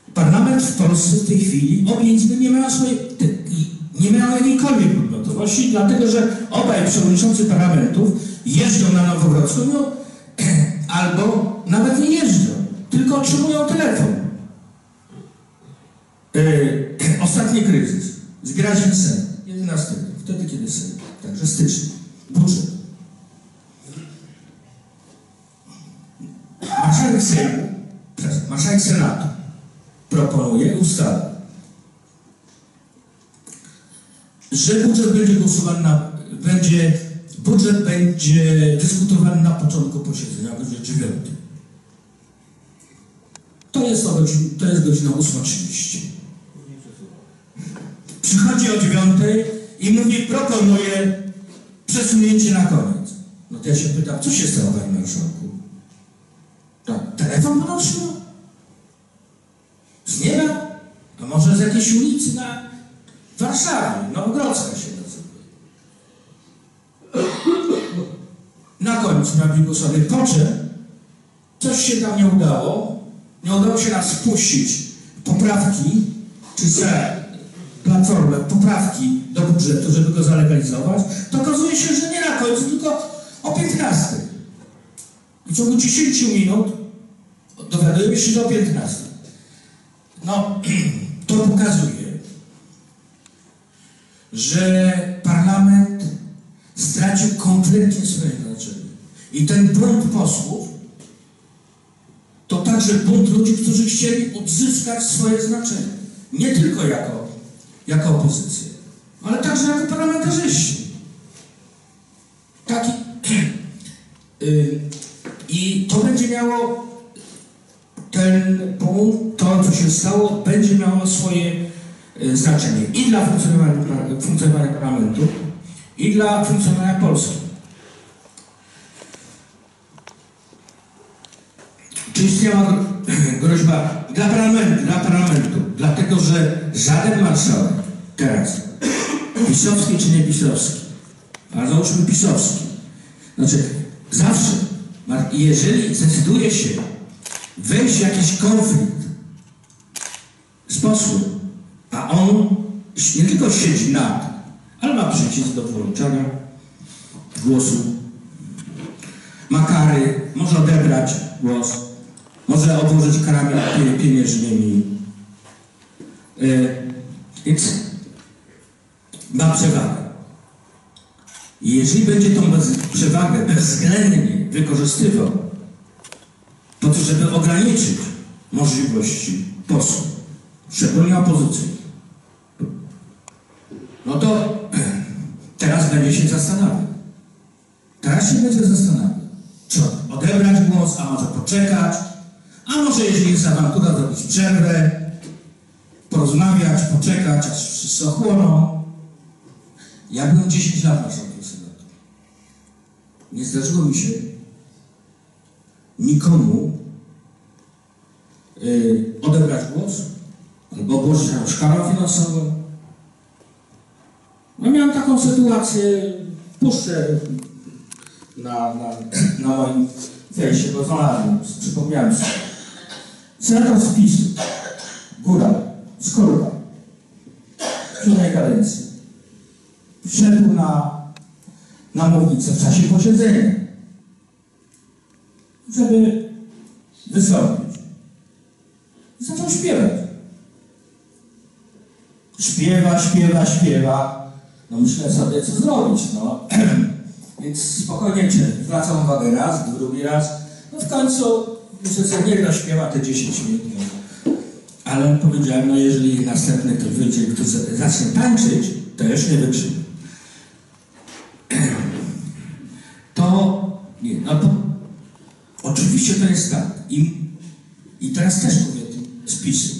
Parlament w Polsce w tej chwili obie izby nie mają jakiejkolwiek podmiotowości, dlatego że obaj przewodniczący parlamentów jeżdżą na Nowogrodzką albo nawet nie jeżdżą, tylko otrzymują telefon. Ostatni kryzys. Zbierać Sejm 11, wtedy kiedy Sejm, także styczeń, budżet. Marszałek Sejmu, marszałek Senatu proponuje ustawę, że budżet będzie dyskutowany na początku posiedzenia, o godzinie 9. To jest godzina 8:30. Przychodzi o 9 i mówi, proponuje przesunięcie na koniec. No to ja się pytam, co się stało, panie marszałku? Telefon pan otrzymał? Z nieba? To może z jakiejś ulicy na Warszawie, Nowogrodzka się nazywa. Na końcu miał głosować, po czym coś się tam nie udało się nas spuścić poprawki, czy platformę, poprawki do budżetu, żeby go zalegalizować, to okazuje się, że nie na końcu, tylko o 15. W ciągu 10 minut dowiadujemy się, że o 15. No, to pokazuje, że parlament stracił kompletnie swoje znaczenie. I ten bunt posłów to także bunt ludzi, którzy chcieli odzyskać swoje znaczenie. Nie tylko jako opozycja, ale także jako parlamentarzyści. I to będzie miało, ten punkt, to co się stało, będzie miało swoje znaczenie i dla funkcjonowania parlamentu, i dla funkcjonowania Polski. Czy istniała groźba dla parlamentu, dlatego że żaden marszałek teraz, pisowski czy nie pisowski, ale załóżmy pisowski, znaczy zawsze, jeżeli zdecyduje się wejść w jakiś konflikt z posłem, a on nie tylko siedzi nad, ale ma przycisk do włączania głosu, ma kary, może odebrać głos, może obłożyć karami pieniężnymi, więc ma przewagę. I jeżeli będzie tą przewagę bezwzględnie wykorzystywał po to, żeby ograniczyć możliwości posłów, szczególnie opozycji, no to teraz będzie się zastanawiał. Czy odebrać głos, a może poczekać, a może jeżeli jest awantura, zrobić przerwę, porozmawiać, poczekać, aż wszyscy ochłoną. Ja byłem 10 lat marszałkiem Senatu. Nie zdarzyło mi się nikomu odebrać głos albo obłożyć jakąś karą finansową. No miałem taką sytuację, puszczę na moim fejsie, bo znalazłem, przypomniałem sobie. Senator z PiS-u, Góral, Skorupa, w 7 kadencji, wszedł na mównicę w czasie posiedzenia, żeby wystąpić. I zaczął śpiewać. Śpiewa. No myślę sobie, co zrobić, no. Więc spokojnie zwracam uwagę raz, drugi raz. No w końcu myślę sobie, niech dośpiewa te 10 minut. No. Ale powiedziałem, no jeżeli następny ktoś wyjdzie, kto zacznie tańczyć, to już nie wytrzyma. Oczywiście to jest tak. I teraz też mówię z PiS-u.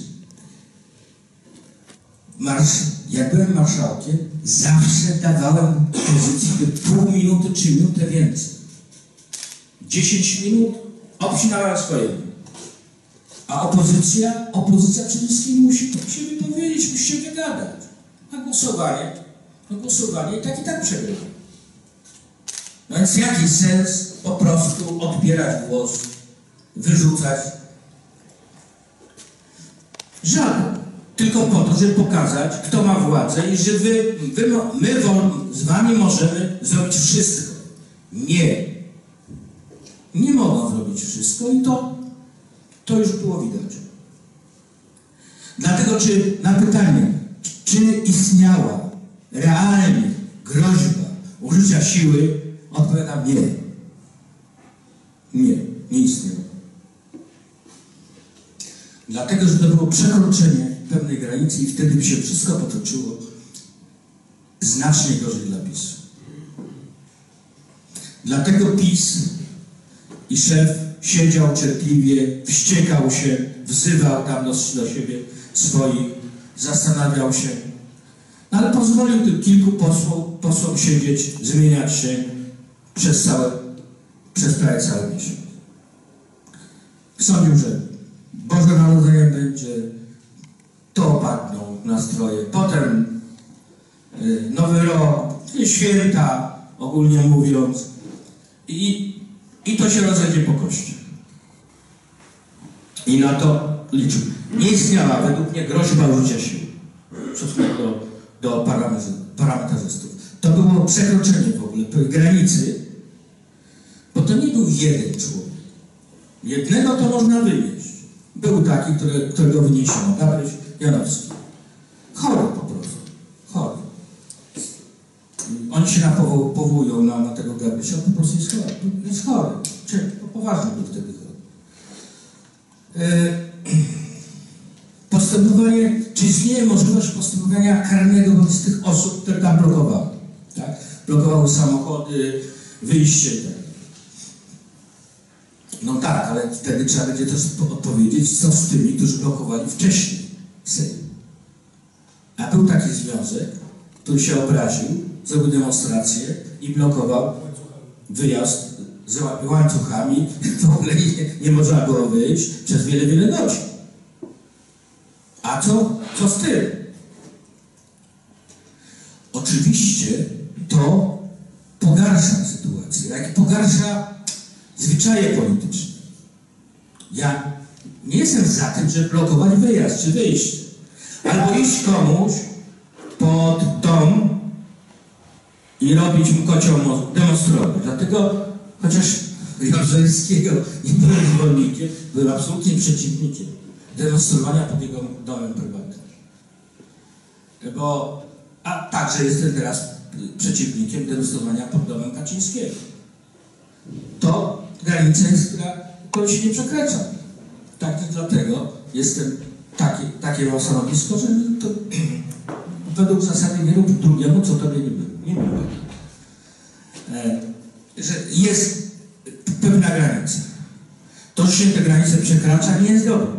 Jak byłem marszałkiem, zawsze dawałem opozycji pół minuty czy minutę więcej. 10 minut obcinałem swojego. A opozycja przede wszystkim musi się wypowiedzieć, musi się wygadać. A głosowanie i tak przegrywa. No więc jaki sens po prostu odbierać głos, wyrzucać? Żaden. Tylko po to, żeby pokazać, kto ma władzę i że my z wami możemy zrobić wszystko. Nie. Nie mogą zrobić wszystko i to już było widać. Dlatego, czy na pytanie, czy istniała realnie groźba użycia siły, odpowiadam nie. Nie istniała. Dlatego, że to było przekroczenie pewnej granicy i wtedy by się wszystko potoczyło znacznie gorzej dla PiS. Dlatego PiS i szef siedział cierpliwie, wściekał się, wzywał tam do siebie swoich, zastanawiał się, no ale pozwolił tym kilku posłom siedzieć, zmieniać się przez prawie cały miesiąc. Sądził, że Boże Narodzenie będzie, to opadną nastroje, potem Nowy Rok, święta, ogólnie mówiąc, i to się rozejdzie po kościach. I na to liczył. Nie istniała według mnie groźba użycia siły w stosunku do parlamentarzystów. To było przekroczenie w ogóle granicy, bo to nie był jeden człowiek. Jednego to można wynieść. Był taki, którego wyniesiono, Gabryś Janowski. Chory po prostu. Chory. Oni się powołują na tego Gabrysia, on po prostu jest chory. Poważnie był wtedy chory. Postępowanie, czy istnieje możliwość postępowania karnego wobec tych osób, które tam blokowały? Tak? Blokowały samochody, wyjście. No tak, ale wtedy trzeba będzie też odpowiedzieć, co z tymi, którzy blokowali wcześniej Sejm. A był taki związek, który się obraził, zrobił demonstrację i blokował wyjazd z łańcuchami. W ogóle nie można było wyjść przez wiele godzin. A co z tym? Oczywiście to pogarsza sytuację, jak pogarsza zwyczaje polityczne. Ja nie jestem za tym, żeby blokować wyjazd czy wyjście. Albo iść komuś pod dom i robić mu kocioł demonstrować. Dlatego, chociaż Jaruzelskiego nie byłem zwolennikiem, byłem absolutnie przeciwnikiem demonstrowania pod jego domem prywatnym. A także jestem teraz przeciwnikiem demonstrowania pod domem Kaczyńskiego. To granica jest, która się nie przekracza. Tak, dlatego jestem takie mam stanowisko, że to według zasady nie rób drugiemu, co tobie nie miłe. Że jest pewna granica. To, że się te granice przekracza, nie jest dobre.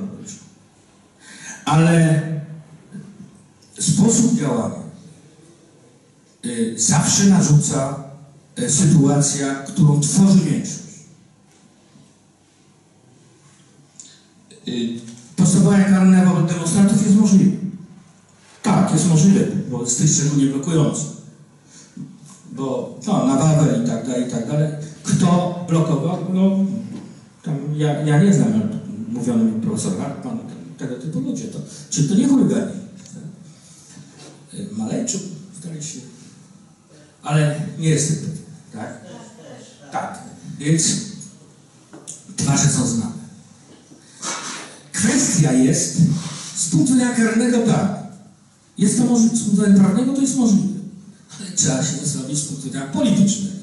Ale sposób działania zawsze narzuca sytuacja, którą tworzy większość. Postępowanie karne wobec demonstrantów jest możliwe. Tak, jest możliwe, bo z tych szczególnie blokujących. Bo na Wawel i tak dalej. Kto blokował? No, tam ja nie znam, mówiono mi profesor Hartman, tego typu ludzie. Czy to nie chuligani? Malejczuk, zdaje się. Ale nie jestem pewien, tak? Tak. Więc twarze są znane. Kwestia jest, z punktu widzenia karnego tak. Jest to możliwe, z punktu widzenia prawnego to jest możliwe. Ale trzeba się zastanowić z punktu widzenia politycznego.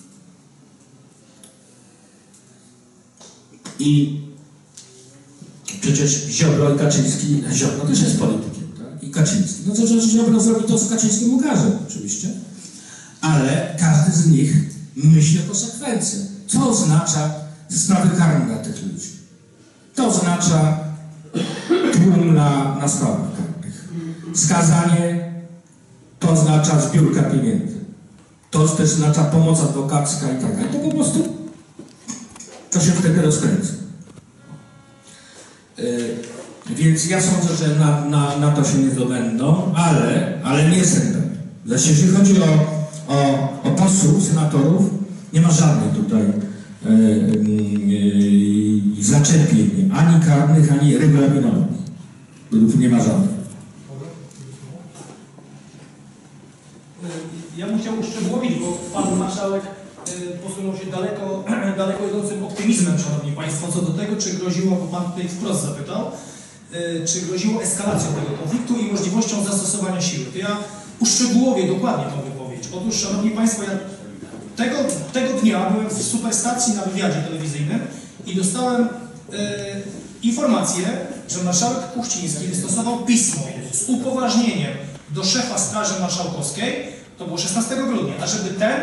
I przecież Ziobro i Kaczyński, Ziobro też jest politykiem, tak? I Kaczyński. No to, że Ziobro zrobi to, co Kaczyński mu każe, oczywiście. Ale każdy z nich myśli o konsekwencjach. Co oznacza sprawy karne dla tych ludzi? To oznacza tłum na sprawach karnych. Skazanie to oznacza zbiórka pieniędzy. To też oznacza pomoc adwokacka i tak dalej. To po prostu to się wtedy rozkręca. Więc ja sądzę, że na to się nie zdobędą, ale nie jestem pewien. Znaczy, jeżeli chodzi o posłów, senatorów, nie ma żadnych tutaj zaczepień, ani karnych, ani regulaminowych. Lub nie ma żadnych. Ja bym chciał uszczegółowić, bo pan marszałek posunął się daleko idącym optymizmem, szanowni państwo, co do tego, czy groziło, bo pan tutaj wprost zapytał, czy groziło eskalacją tego konfliktu i możliwością zastosowania siły. To ja uszczegółowię dokładnie tą wypowiedź. Otóż, szanowni państwo, ja tego dnia byłem w Superstacji na wywiadzie telewizyjnym i dostałem informację, że marszałek Kuchciński wystosował pismo z upoważnieniem do szefa Straży Marszałkowskiej, to było 16 grudnia, ażeby ten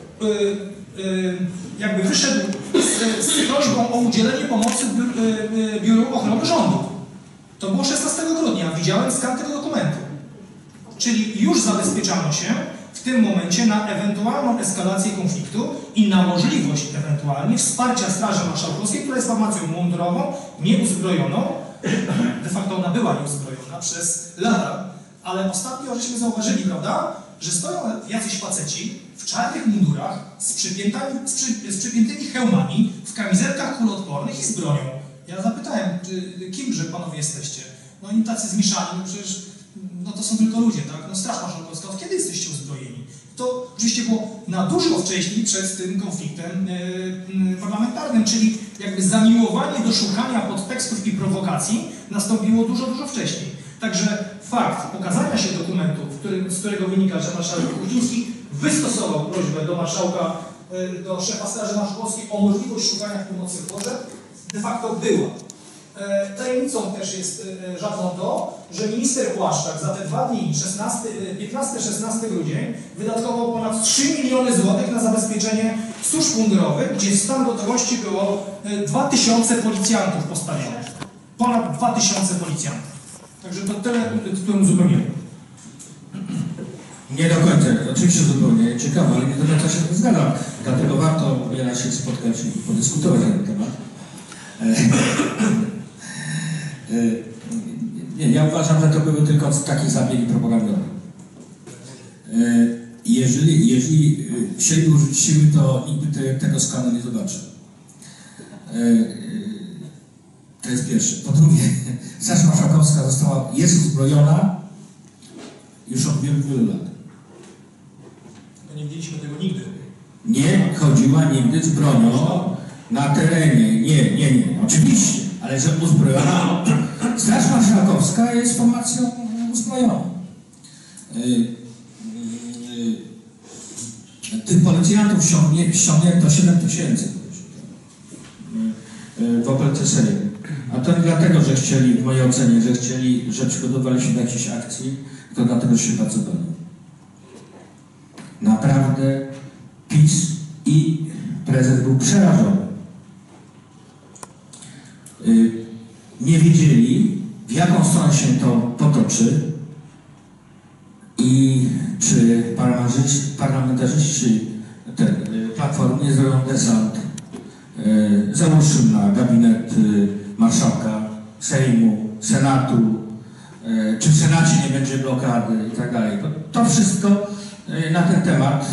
jakby wyszedł z prośbą o udzielenie pomocy Biuru Ochrony Rządu. To było 16 grudnia, widziałem skan tego dokumentu. Czyli już zabezpieczano się w tym momencie na ewentualną eskalację konfliktu i na możliwość ewentualnie wsparcia Straży Marszałkowskiej, która jest formacją mundurową, nieuzbrojoną. De facto ona była nieuzbrojona przez lata, ale ostatnio żeśmy zauważyli, prawda, że stoją jacyś faceci w czarnych mundurach z przypiętymi hełmami, w kamizelkach kuloodpornych i z bronią. Ja zapytałem, kimże panowie jesteście? No oni tacy zmieszani, no przecież no to są tylko ludzie, tak? No Straż Marszałkowska, od kiedy jesteście uzbrojeni? To oczywiście było na dużo wcześniej przed tym konfliktem parlamentarnym, czyli jakby zamiłowanie do szukania podtekstów i prowokacji nastąpiło dużo, dużo wcześniej. Także fakt pokazania się dokumentu, z którego wynika, że marszałek Kuchciński wystosował prośbę do marszałka, do szefa Straży Marszałkowskiej o możliwość szukania pomocy w porze, de facto była. Tajemnicą też jest żadną to, że minister Błaszczak za te 2 dni, 15-16 grudzień, wydatkował ponad 3 miliony złotych na zabezpieczenie służb mundurowych, gdzie w stan gotowości było 2000 policjantów postawionych. Ponad 2000 policjantów. Także to tyle tytułem uzupełnienia. Nie do końca, oczywiście zupełnie ciekawe, ale nie do końca się nie zgadzam. Dlatego warto wiele się spotkać i podyskutować na ten temat. Nie, ja uważam, że to były tylko takie zabiegi propagandowe. Jeżeli chcieli użyć siły, to nikt tego skanu nie zobaczy. To jest pierwsze. Po drugie, Straż Marszałkowska jest uzbrojona już od wielu, wielu lat. No nie widzieliśmy tego nigdy. Nie chodziła nigdy z bronią na terenie. Nie. Oczywiście, ale że uzbrojona. Straż Marszałkowska jest formacją uzbrojoną. Tych policjantów ściągnięto 7 000 w Opelce Sejm. A to nie dlatego, że chcieli, w mojej ocenie, że przygotowali się do jakiejś akcji, to dlatego, że się bardzo boją. Naprawdę PiS i prezes był przerażony. Nie wiedzieli, w jaką stronę się to potoczy i czy parlamentarzyści Platformy nie zrobią desant, załóżmy na gabinet marszałka Sejmu, Senatu, czy w Senacie nie będzie blokady i tak dalej. To wszystko na ten temat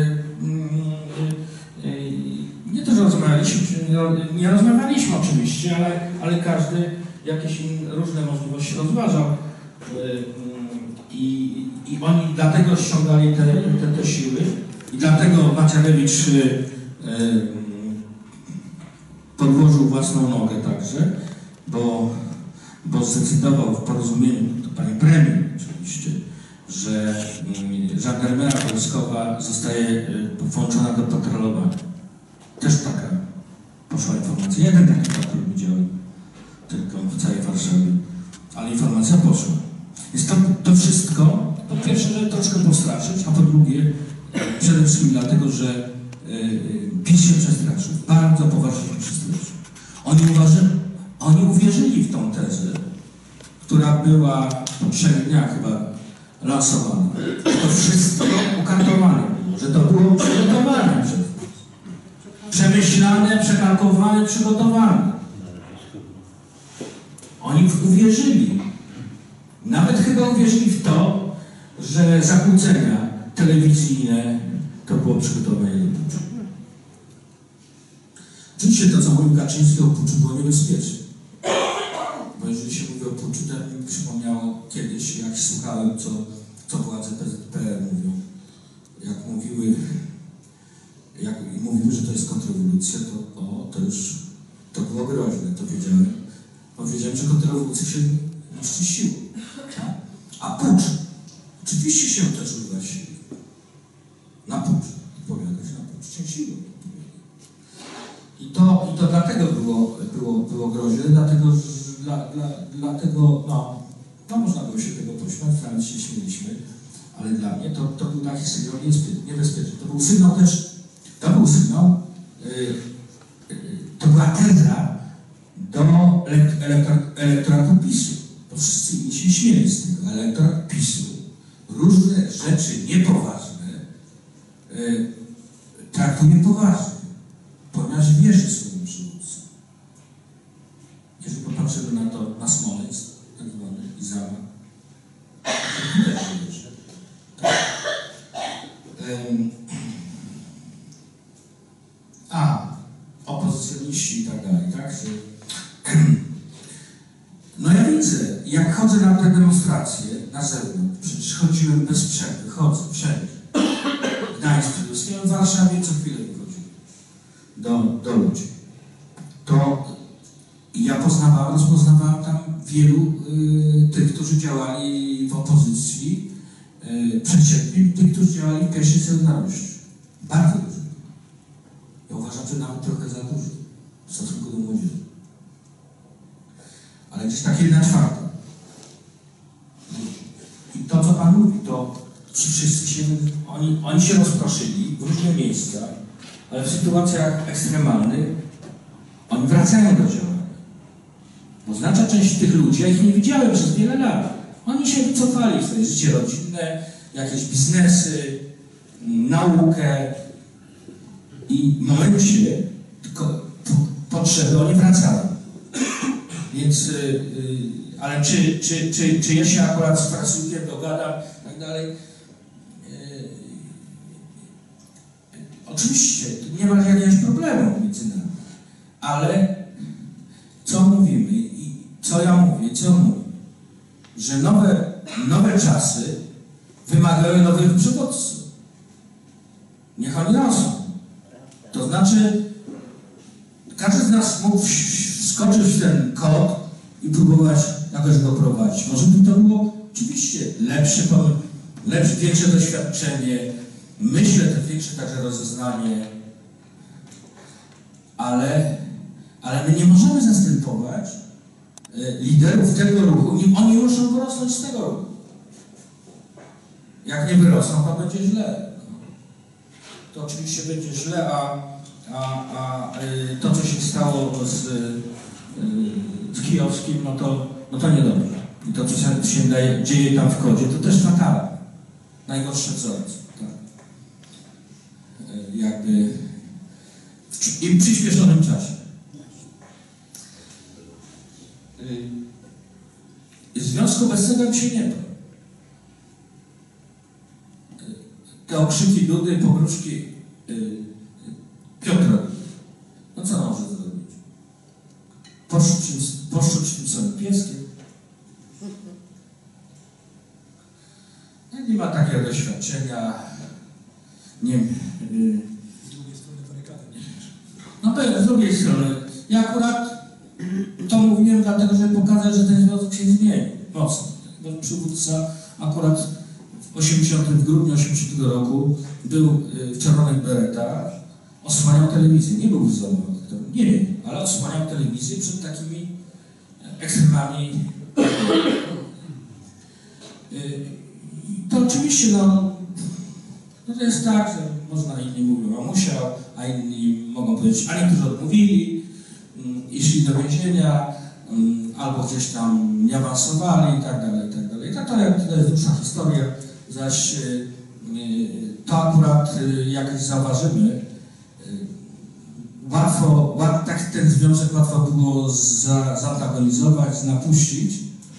nie to, że rozmawialiśmy, nie rozmawialiśmy oczywiście, ale każdy jakieś różne możliwości rozważał i oni dlatego ściągali te siły i dlatego Macierewicz podłożył własną nogę także, bo zdecydował w porozumieniu, to pani premier oczywiście, że żandarmeria wojskowa zostaje włączona do patrolowania. Też taka poszła informacja. Jeden taki patrol widziałem tylko w całej Warszawie, ale informacja poszła. Jest to wszystko, po pierwsze, żeby troszkę postraszyć, a po drugie przede wszystkim dlatego, że PiS się przestraszył, bardzo poważnie się przestraszył. Oni uwierzyli w tą tezę, która była po 3 dniach chyba lansowana. To wszystko ukartowane było, że to było przygotowane przez nas. Przemyślane, przekalkulowane, przygotowane. Oni uwierzyli. Nawet chyba uwierzyli w to, że zakłócenia telewizyjne to było przygotowane. Oczywiście to, co mówił Kaczyński o puczu, było niebezpieczne. Bo jeżeli się mówi o puczu, uczucie mi przypomniało kiedyś, jak słuchałem, co władze PZPR mówią. Jak mówiły, że to jest kontrrewolucja, to już to było groźne, to wiedziałem. Powiedziałem, że kontrrewolucja się niszczy siłą. A pucz, oczywiście się też używa siły. Na pucz odpowiadać, na pucz się siłą. I to dlatego było groźne, dlatego no można było się tego pośmiać, nawet się śmieliśmy, ale dla mnie to był taki sygnał niebezpieczny. To był sygnał, to była teza do elektoratu PiS-u. Bo wszyscy inni się śmieli z tego. Elektorat PiS-u różne rzeczy niepoważne traktuje poważnie, ponieważ wierzy swoim przywódcom. Jeżeli popatrzymy na Smoleńsk, tak zwany i zamach, to też wierzy. Opozycjoniści i tak dalej, tak? No ja widzę, jak chodzę na te demonstracje na zewnątrz, przecież chodziłem bez przerwy, chodzę wszędzie. W Gdańsku, w Warszawie co chwilę wychodziłem do ludzi. To ja rozpoznawałem tam wielu tych, którzy działali w opozycji, przeciętnie tych, którzy działali w pierwszej Solidarności. Bardzo dużo. Ja uważam, że nawet trochę za dużo w stosunku do młodzieży. Ale gdzieś takie 1/4. I to, co Pan mówi, to ci wszyscy oni się rozproszyli w różne miejsca, ale w sytuacjach ekstremalnych oni wracają do działania. Bo znaczna część tych ludzi, ja ich nie widziałem przez wiele lat, oni się wycofali w swoje życie rodzinne, jakieś biznesy, naukę i w momencie potrzeby oni wracają. Więc, ale czy ja się akurat z Francuziem dogadam i tak dalej? Oczywiście, nie ma jakiegoś problemu między nami. Ale co mówimy i co ja mówię, co on mówi? Że nowe czasy wymagają nowych przywódców. Niech oni rosną. To znaczy, każdy z nas mógł wskoczyć w ten kod i próbować jakoś go prowadzić. Może by to było oczywiście lepsze, większe doświadczenie, myślę, to większe także rozeznanie, ale my nie możemy zastępować liderów tego ruchu. Oni muszą wyrosnąć z tego ruchu. Jak nie wyrosną, to będzie źle. To oczywiście będzie źle, a to, co się stało z Kijowskim, no to niedobrze. I to, co się dzieje tam w Kodzie, to też fatalne. Najgorsze wzorce. Tak. Jakby i w przyspieszonym czasie. W związku obecnego mi się nie da. Te okrzyki Dudy, pogróżki Piotra. No co może zrobić? Poszczuć tym swoim pieskiem. Nie ma takiego doświadczenia. Nie wiem. Z drugiej strony barykady. No to z drugiej strony. Ja akurat to mówiłem dlatego, żeby pokazać, że ten związek się zmieni. Mocno. Bo przywódca akurat w grudniu 80 roku był w czerwonych beretach, osłaniał telewizję. Nie był wyzwolony, nie wiem, ale osłaniał telewizję przed takimi ekstremami. To oczywiście, to jest tak, że można, inni mówią, a musiał, a inni mogą powiedzieć, a niektórzy odmówili, szli do więzienia, albo gdzieś tam nie awansowali i tak dalej, i tak dalej. To jest dłuższa historia, zaś to akurat jak zauważymy, tak ten związek łatwo było zantagonizować, napuścić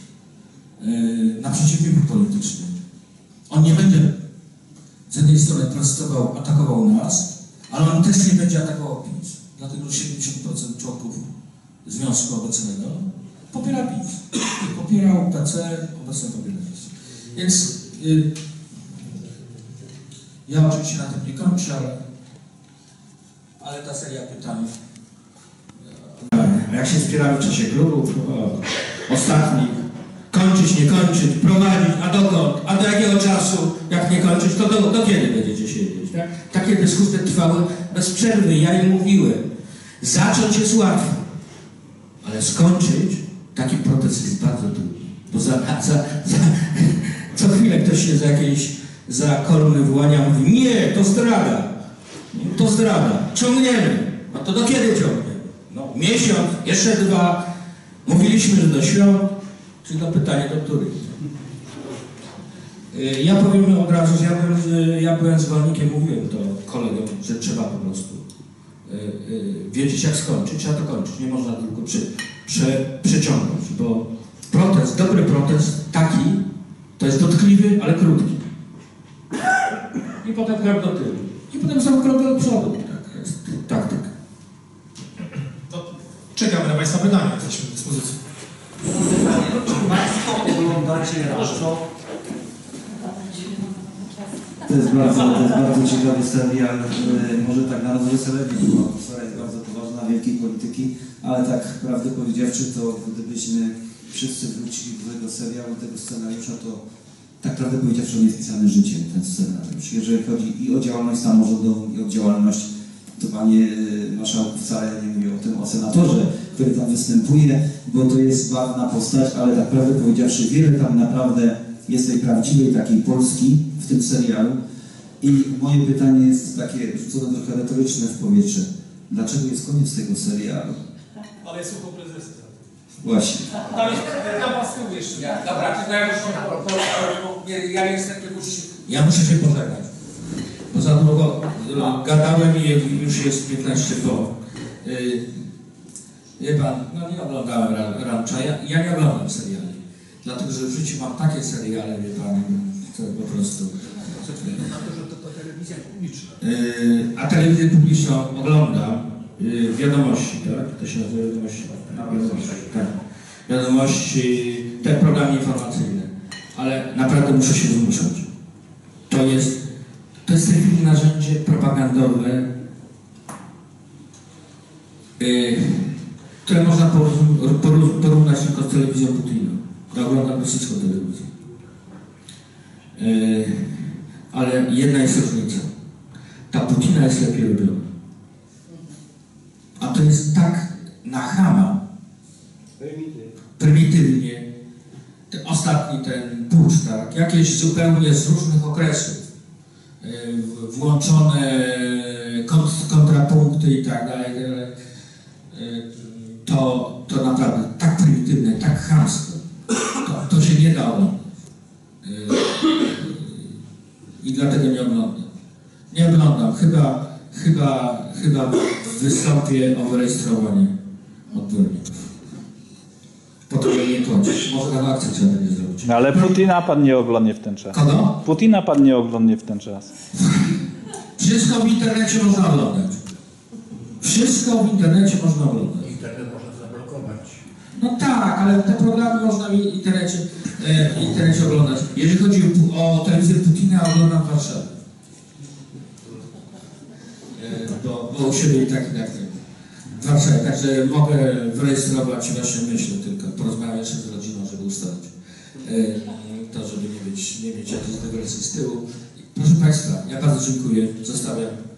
na przeciwników politycznych. On nie będzie z jednej strony protestował, atakował nas, ale on też nie będzie atakował PiS. Dlatego, że 70% członków związku obecnego popiera PiS. Popierał TC, obecnie popiera PiS. Więc ja oczywiście na tym nie kończę, ale ta seria pytań. Jak się wspieramy w czasie klubów, ostatnich, kończyć, nie kończyć, prowadzić, a dokąd, a do jakiego czasu, jak nie kończyć, to do kiedy będziecie siedzieć, tak? Takie dyskusje trwały bez przerwy, ja im mówiłem. Zacząć jest łatwo, ale skończyć taki protest jest bardzo trudny. Bo co chwilę ktoś się za kolumny wołania mówi, nie, to zdrada, ciągniemy. No to do kiedy ciągniemy? No miesiąc, jeszcze 2, mówiliśmy, że do świąt, czyli do pytania, do których. Ja powiem od razu, że ja byłem zwolennikiem, mówiłem to kolegom, że trzeba po prostu wiedzieć, jak skończyć, trzeba to kończyć, nie można tylko przeciągnąć, bo protest, dobry protest, taki, to jest dotkliwy, ale krótki. I potem krok do tyłu. I potem sam krok do przodu. Tak, jest taktyka. Czekamy na Państwa pytania, jesteśmy w dyspozycji. Czy Państwo oglądacie Rancho? To jest bardzo ciekawy serial, może tak na rozwój selewizji, bo atmosfera jest bardzo poważna, wielkiej polityki, ale tak prawdę powiedziawszy, to gdybyśmy wszyscy wrócili do tego serialu, tego scenariusza, to tak prawdę powiedziawszy, on jest pisany życiem, ten scenariusz. Jeżeli chodzi i o działalność samorządową, i o działalność, to panie marszałku wcale nie mówię o tym, o senatorze, który tam występuje, bo to jest ważna postać, ale tak prawdę powiedziawszy, wiele tam naprawdę jest tej prawdziwej takiej Polski w tym serialu. I moje pytanie jest takie rzucone trochę retoryczne w powietrze. Dlaczego jest koniec tego serialu? Ale jest ucho prezesa. Właśnie. Tam was tyłu jeszcze. Dobra, to ja niestety muszę się pożegnać. Bo za długo gadałem i już jest 15 po. Wie pan, no nie oglądałem Rancha, ja nie oglądam seriali. Dlatego, że w życiu mam takie seriale, wie pan, które po prostu... Na to, że to telewizja publiczna. A telewizję publiczną oglądam, wiadomości, tak? To się nazywa wiadomości. Tak. Wiadomości, te programy informacyjne. Ale naprawdę muszę się zmuszać. To jest w tej chwili narzędzie propagandowe, które można porównać tylko z telewizją Putina. Ja oglądam rosyjską telewizję. Ale jedna jest różnica. Ta Putina jest lepiej robiona. A to jest tak na chama, prymitywnie. Ostatni ten pucz, tak? Jakieś zupełnie z różnych okresów. Włączone kontrapunkty i tak dalej. To naprawdę tak prymitywne, tak chamskie. To się nie da oglądać. I dlatego nie oglądam. Nie oglądam. Chyba wystąpię o wyrejestrowanie odbiorników. Po to, żeby nie kończyć. Może na akcję trzeba będzie zrobić. No, ale Putina pan nie oglądnie w ten czas. Kogo? Putina pan nie oglądnie w ten czas. Wszystko w internecie można oglądać. Wszystko w internecie można oglądać. Internet można zablokować. No tak, ale te programy można w internecie oglądać. Jeżeli chodzi o telewizję Putina, oglądam w Warszawie. Bo u siebie i tak w Warszawie. Także mogę wyrejestrować wasze myśli, tylko porozmawiać jeszcze z rodziną, żeby ustalić to, żeby nie mieć jakiejś dygresji z tyłu. Proszę Państwa, ja bardzo dziękuję. Zostawiam